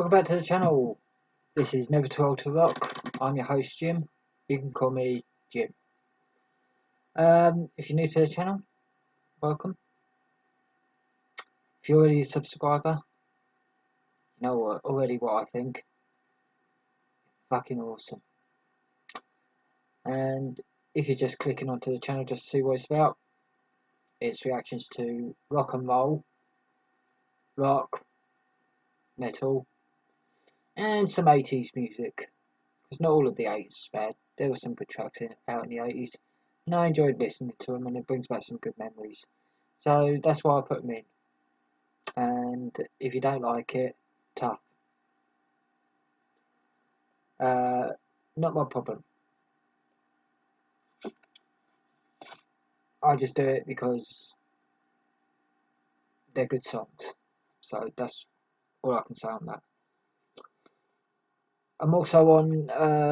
Welcome back to the channel. This is Never Too Old to Rock. I'm your host Jim. You can call me Jim. If you're new to the channel, welcome. If you're already a subscriber, you know already what I think. Fucking awesome. And if you're just clicking onto the channel just to see what it's about, it's reactions to rock and roll, rock, metal, and some 80s music, because not all of the 80s is bad. There were some good tracks out in the 80s, and I enjoyed listening to them, and it brings back some good memories. So that's why I put them in. And if you don't like it, tough. Not my problem. I just do it because they're good songs. So that's all I can say on that. I'm also on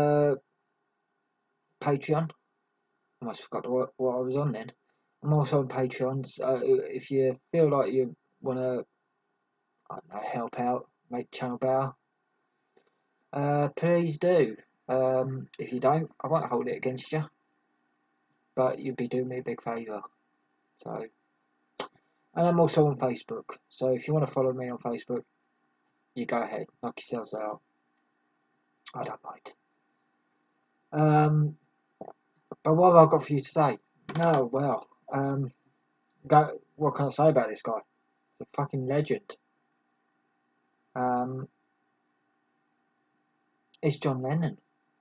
Patreon. I almost forgot what I was on then. I'm also on Patreon. So if you feel like you want to, I don't know, help out, make the channel better, please do. If you don't, I won't hold it against you, but you'd be doing me a big favour. So, and I'm also on Facebook. So if you want to follow me on Facebook, you go ahead, knock yourselves out. I don't mind. But what have I got for you today? No, well, what can I say about this guy? He's a fucking legend. It's John Lennon.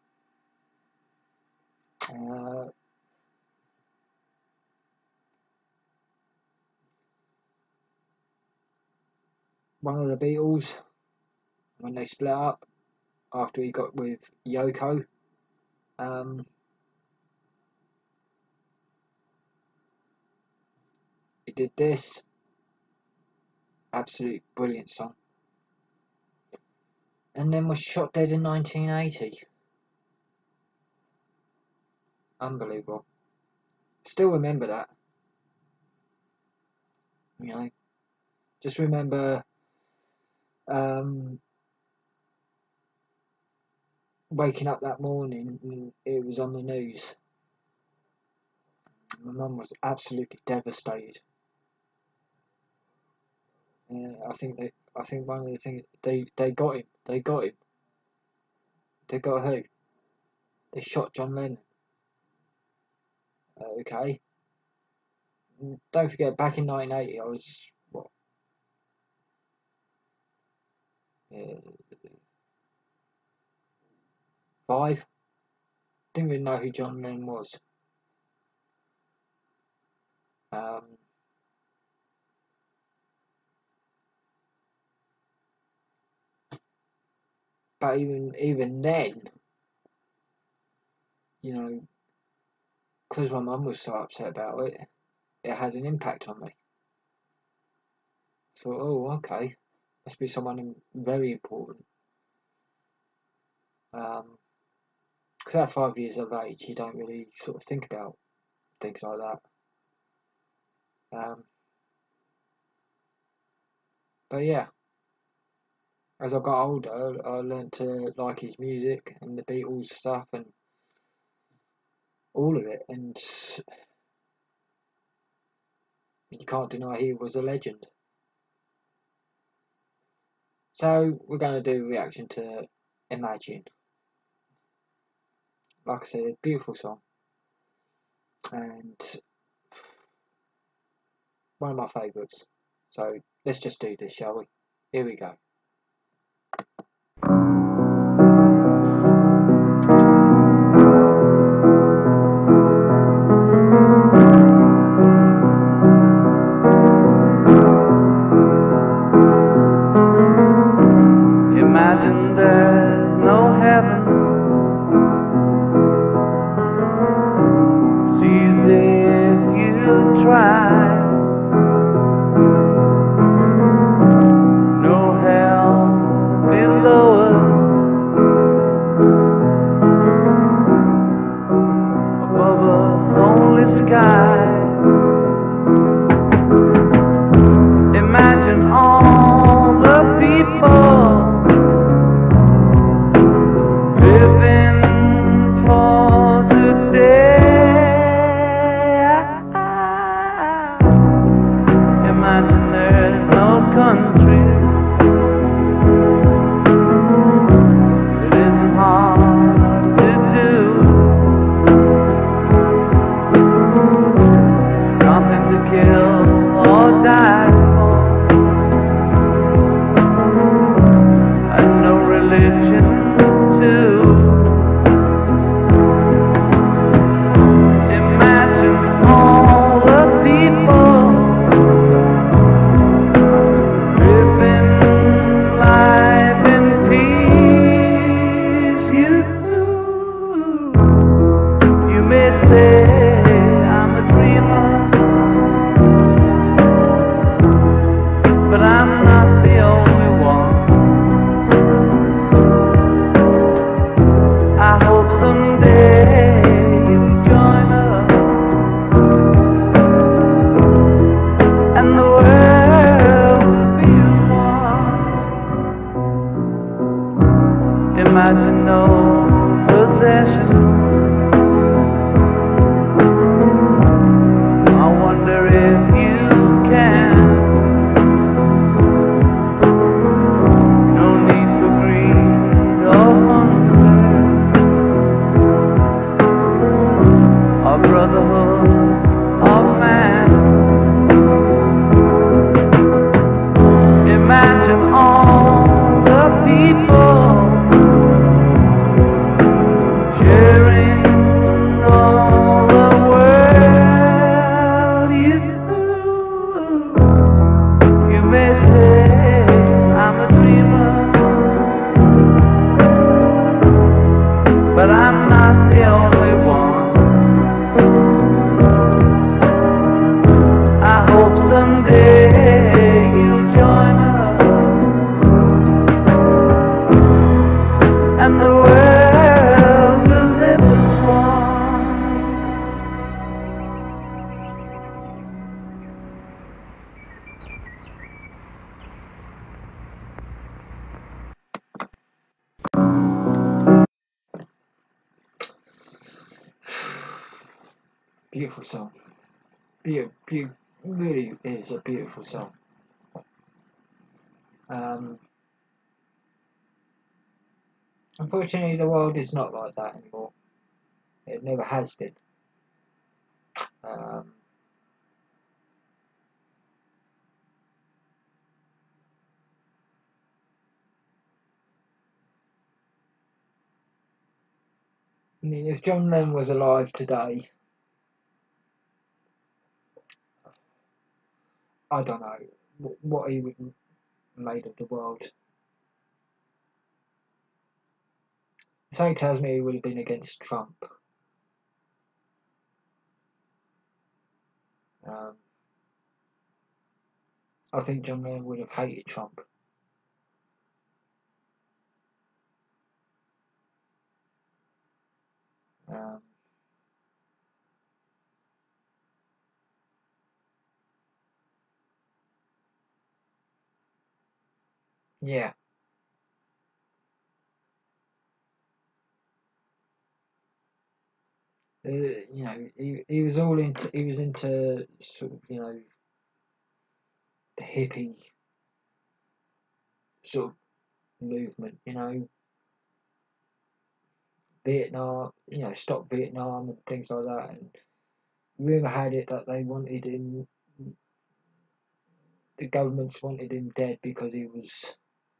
One of the Beatles, when they split up after he got with Yoko, he did this. Absolutely brilliant song. And then was shot dead in 1980. Unbelievable. Still remember that. You know, just remember waking up that morning and it was on the news. My mum was absolutely devastated. I think one of the things they got him. They got him. They got who? They shot John Lennon. Okay. Don't forget, back in 1980, I was what? 5. Didn't really know who John Lennon was. But even then, you know, because my mum was so upset about it, it had an impact on me. So, oh, okay, must be someone very important. Because at 5 years of age, you don't really sort of think about things like that. But yeah, as I got older, I learned to like his music and the Beatles stuff and all of it, and you can't deny he was a legend. So we're going to do a reaction to Imagine. Like I said, a beautiful song, and one of my favourites. So let's just do this, shall we? Here we go. Imagine there's no heaven. It's easy if you try. No hell below us, above us only sky. Imagine all the people a brotherhood of man. Imagine all the people sharing all the world. You may say I'm a dreamer, but I'm not the only one. I hope someday you'll join us and the world will live as one. Beautiful song. Really is a beautiful song. Unfortunately, the world is not like that anymore. It never has been. Um, I mean, if John Lennon was alive today, I don't know what he would have made of the world. Something tells me he would have been against Trump. Um, I think John Lennon would have hated Trump. Um, yeah, you know, he was all into sort of, you know, the hippie sort of movement, you know, Vietnam, you know, stop Vietnam and things like that. And rumour had it that they wanted him, the governments wanted him dead because he was,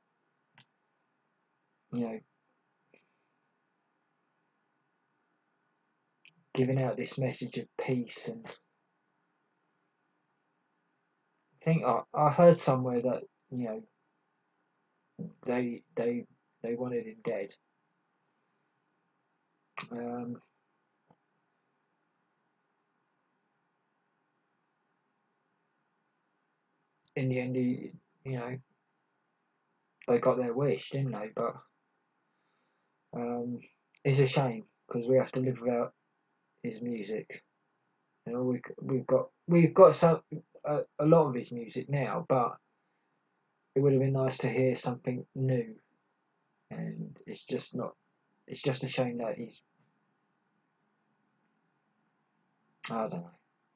you know, giving out this message of peace. And I think I heard somewhere that, you know, they wanted him dead. Um, in the end, you know, they got their wish, didn't they? But it's a shame because we have to live without his music. You know, we've got some a lot of his music now, but it would have been nice to hear something new. And it's just not. It's just a shame that he's. I don't know.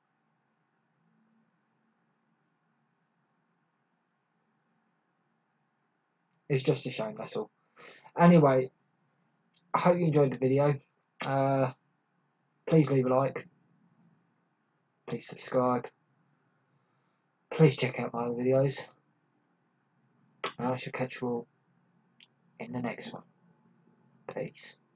It's just a shame. That's all. Anyway, I hope you enjoyed the video. Uh, please leave a like. Please subscribe. Please check out my other videos. And I shall catch you all in the next one. Peace.